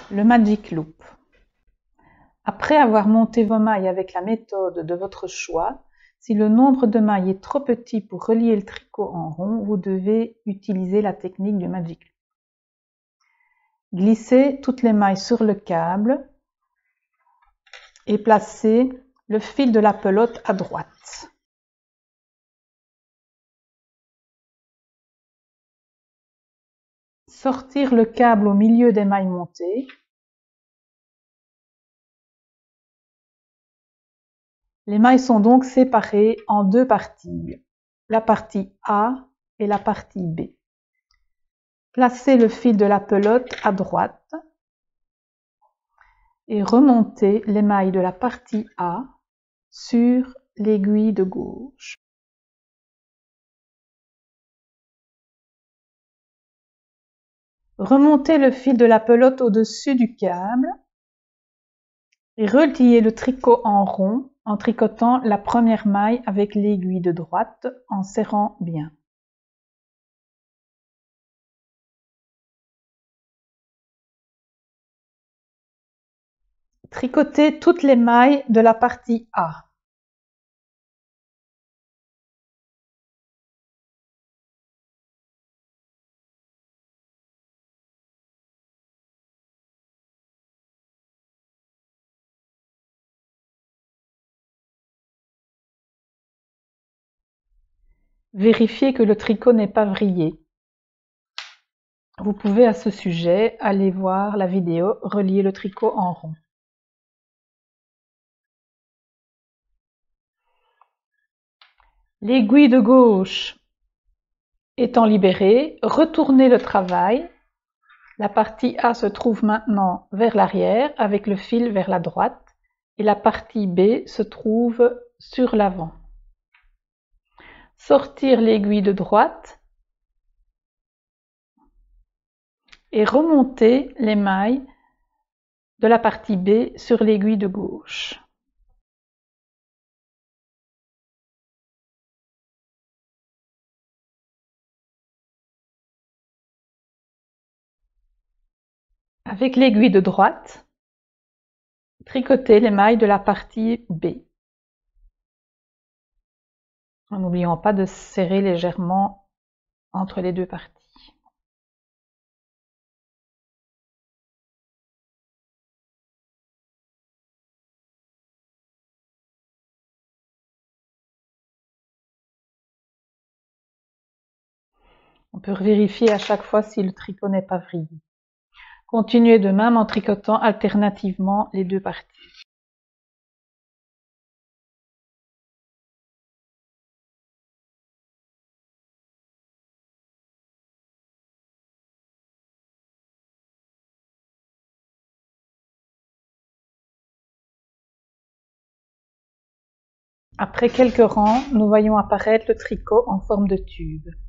Le Magic Loop. Après avoir monté vos mailles avec la méthode de votre choix, si le nombre de mailles est trop petit pour relier le tricot en rond, vous devez utiliser la technique du Magic Loop. Glissez toutes les mailles sur le câble et placez le fil de la pelote à droite. Sortir le câble au milieu des mailles montées. Les mailles sont donc séparées en deux parties, la partie A et la partie B. Placez le fil de la pelote à droite et remontez les mailles de la partie A sur l'aiguille de gauche. Remontez le fil de la pelote au-dessus du câble et reliez le tricot en rond en tricotant la première maille avec l'aiguille de droite en serrant bien. Tricotez toutes les mailles de la partie A. Vérifiez que le tricot n'est pas vrillé. Vous pouvez à ce sujet aller voir la vidéo Relier le tricot en rond. L'aiguille de gauche étant libérée, retournez le travail. La partie A se trouve maintenant vers l'arrière avec le fil vers la droite et la partie B se trouve sur l'avant. Sortir l'aiguille de droite et remonter les mailles de la partie B sur l'aiguille de gauche. Avec l'aiguille de droite, tricotez les mailles de la partie B. En n'oubliant pas de serrer légèrement entre les deux parties. On peut vérifier à chaque fois si le tricot n'est pas vrillé. Continuez de même en tricotant alternativement les deux parties. Après quelques rangs, nous voyons apparaître le tricot en forme de tube.